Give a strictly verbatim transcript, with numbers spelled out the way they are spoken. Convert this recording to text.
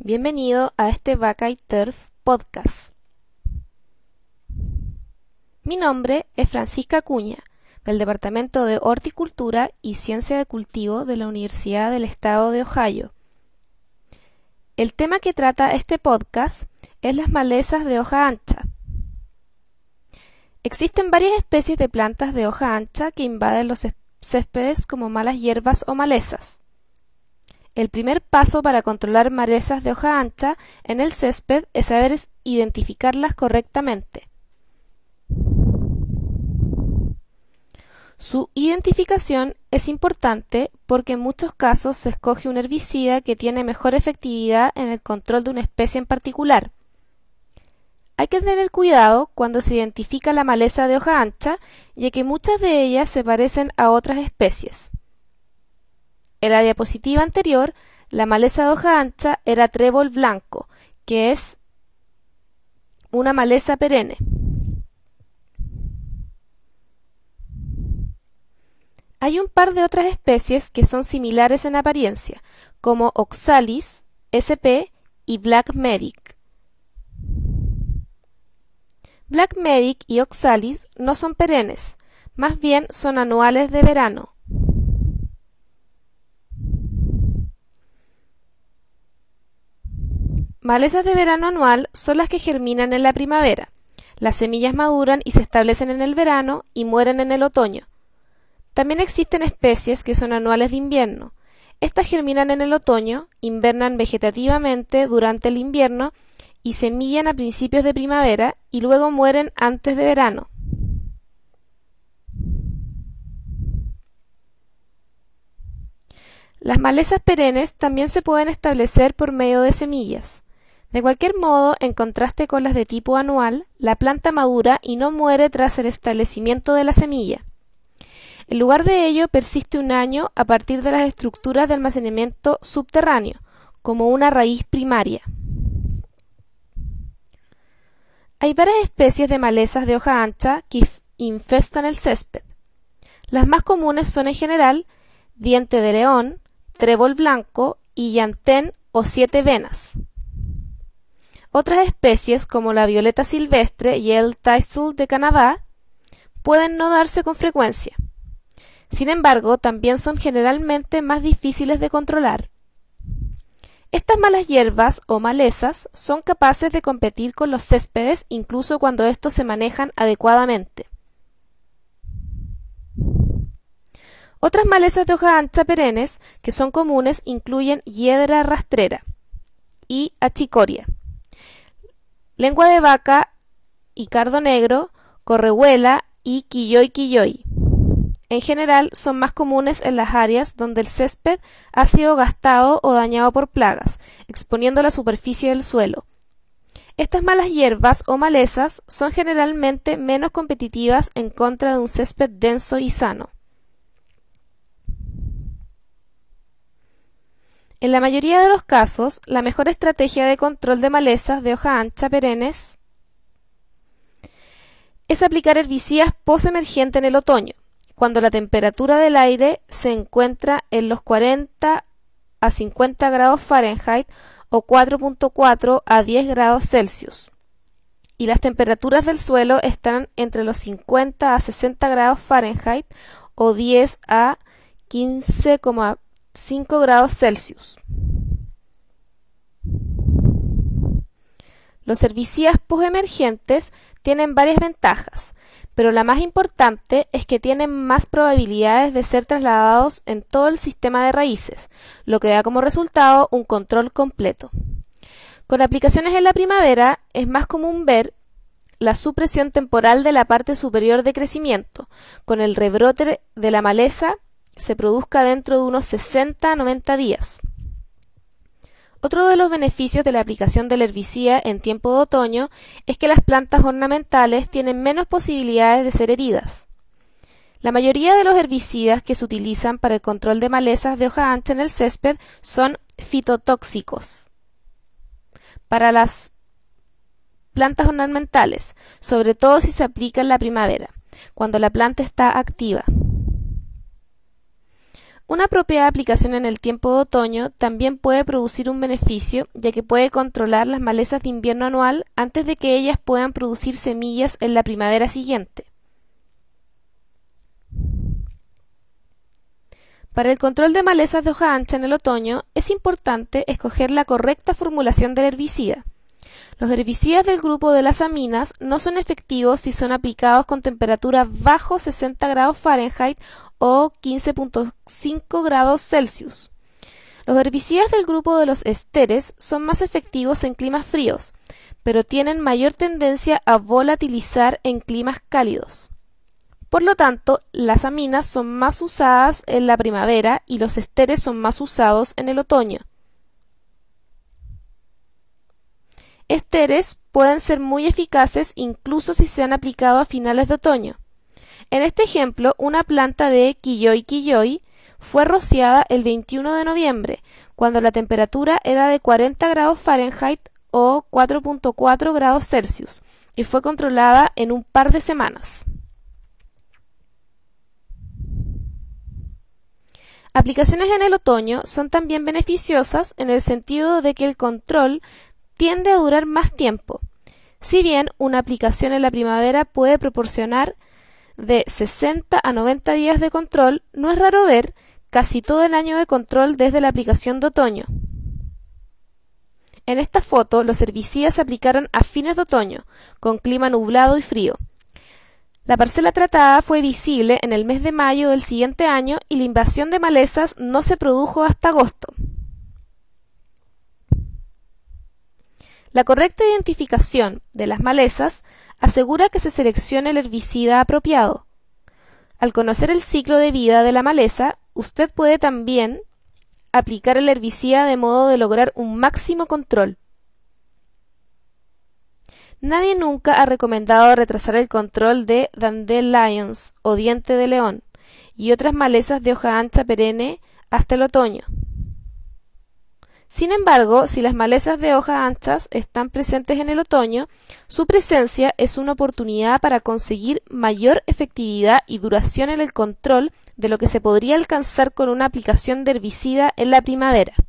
Bienvenido a este Vaca y Turf Podcast. Mi nombre es Francisca Acuña, del Departamento de Horticultura y Ciencia de Cultivo de la Universidad del Estado de Ohio. El tema que trata este podcast es las malezas de hoja ancha. Existen varias especies de plantas de hoja ancha que invaden los céspedes como malas hierbas o malezas. El primer paso para controlar malezas de hoja ancha en el césped es saber identificarlas correctamente. Su identificación es importante porque en muchos casos se escoge un herbicida que tiene mejor efectividad en el control de una especie en particular. Hay que tener cuidado cuando se identifica la maleza de hoja ancha, ya que muchas de ellas se parecen a otras especies. En la diapositiva anterior, la maleza de hoja ancha era trébol blanco, que es una maleza perenne. Hay un par de otras especies que son similares en apariencia, como Oxalis sp y Black Medic. Black Medic y Oxalis no son perennes, más bien son anuales de verano. Malezas de verano anual son las que germinan en la primavera. Las semillas maduran y se establecen en el verano y mueren en el otoño. También existen especies que son anuales de invierno. Estas germinan en el otoño, invernan vegetativamente durante el invierno y semillan a principios de primavera y luego mueren antes de verano. Las malezas perennes también se pueden establecer por medio de semillas. De cualquier modo, en contraste con las de tipo anual, la planta madura y no muere tras el establecimiento de la semilla. En lugar de ello, persiste un año a partir de las estructuras de almacenamiento subterráneo, como una raíz primaria. Hay varias especies de malezas de hoja ancha que infestan el césped. Las más comunes son en general diente de león, trébol blanco y llantén o siete venas. Otras especies, como la violeta silvestre y el thistle de Canadá, pueden no darse con frecuencia. Sin embargo, también son generalmente más difíciles de controlar. Estas malas hierbas o malezas son capaces de competir con los céspedes incluso cuando estos se manejan adecuadamente. Otras malezas de hoja ancha perennes que son comunes incluyen hiedra rastrera y achicoria, lengua de vaca y cardo negro, correhuela y quilloy quilloy. En general son más comunes en las áreas donde el césped ha sido gastado o dañado por plagas, exponiendo la superficie del suelo. Estas malas hierbas o malezas son generalmente menos competitivas en contra de un césped denso y sano. En la mayoría de los casos, la mejor estrategia de control de malezas de hoja ancha perennes es aplicar herbicidas post-emergente en el otoño, cuando la temperatura del aire se encuentra en los cuarenta a cincuenta grados Fahrenheit o cuatro punto cuatro a diez grados Celsius, y las temperaturas del suelo están entre los cincuenta a sesenta grados Fahrenheit o diez a quince coma cinco grados Celsius. Los herbicidas postemergentes tienen varias ventajas, pero la más importante es que tienen más probabilidades de ser trasladados en todo el sistema de raíces, lo que da como resultado un control completo. Con aplicaciones en la primavera es más común ver la supresión temporal de la parte superior de crecimiento, con el rebrote de la maleza se produzca dentro de unos sesenta a noventa días. Otro de los beneficios de la aplicación del herbicida en tiempo de otoño es que las plantas ornamentales tienen menos posibilidades de ser heridas. La mayoría de los herbicidas que se utilizan para el control de malezas de hoja ancha en el césped son fitotóxicos para las plantas ornamentales, sobre todo si se aplica en la primavera, cuando la planta está activa. Una apropiada aplicación en el tiempo de otoño también puede producir un beneficio, ya que puede controlar las malezas de invierno anual antes de que ellas puedan producir semillas en la primavera siguiente. Para el control de malezas de hoja ancha en el otoño, es importante escoger la correcta formulación del herbicida. Los herbicidas del grupo de las aminas no son efectivos si son aplicados con temperatura bajo sesenta grados Fahrenheit o quince punto cinco grados Celsius. Los herbicidas del grupo de los esteres son más efectivos en climas fríos, pero tienen mayor tendencia a volatilizar en climas cálidos. Por lo tanto, las aminas son más usadas en la primavera y los esteres son más usados en el otoño. Esteres pueden ser muy eficaces incluso si se han aplicado a finales de otoño. En este ejemplo, una planta de Quilloy Quilloy fue rociada el veintiuno de noviembre, cuando la temperatura era de cuarenta grados Fahrenheit o cuatro punto cuatro grados Celsius, y fue controlada en un par de semanas. Aplicaciones en el otoño son también beneficiosas en el sentido de que el control tiende a durar más tiempo. Si bien una aplicación en la primavera puede proporcionar de sesenta a noventa días de control, no es raro ver casi todo el año de control desde la aplicación de otoño. En esta foto, los herbicidas se aplicaron a fines de otoño, con clima nublado y frío. La parcela tratada fue visible en el mes de mayo del siguiente año y la invasión de malezas no se produjo hasta agosto. La correcta identificación de las malezas asegura que se seleccione el herbicida apropiado. Al conocer el ciclo de vida de la maleza, usted puede también aplicar el herbicida de modo de lograr un máximo control. Nadie nunca ha recomendado retrasar el control de dandelions o diente de león y otras malezas de hoja ancha perenne hasta el otoño. Sin embargo, si las malezas de hojas anchas están presentes en el otoño, su presencia es una oportunidad para conseguir mayor efectividad y duración en el control de lo que se podría alcanzar con una aplicación de herbicida en la primavera.